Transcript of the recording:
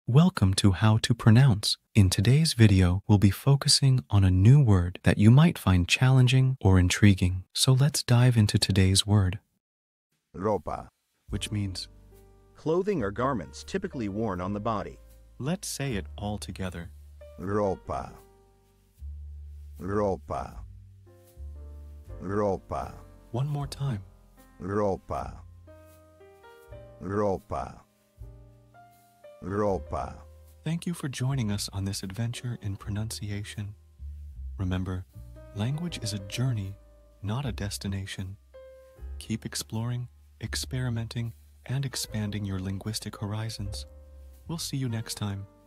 Welcome to How to Pronounce. In today's video, we'll be focusing on a new word that you might find challenging or intriguing. So let's dive into today's word, Ropa. which means, Clothing or garments typically worn on the body. let's say it all together. Ropa. Ropa. Ropa. One more time. Ropa. Ropa. Ropa. Thank you for joining us on this adventure in pronunciation. Remember, language is a journey, not a destination. Keep exploring, experimenting, and expanding your linguistic horizons. We'll see you next time.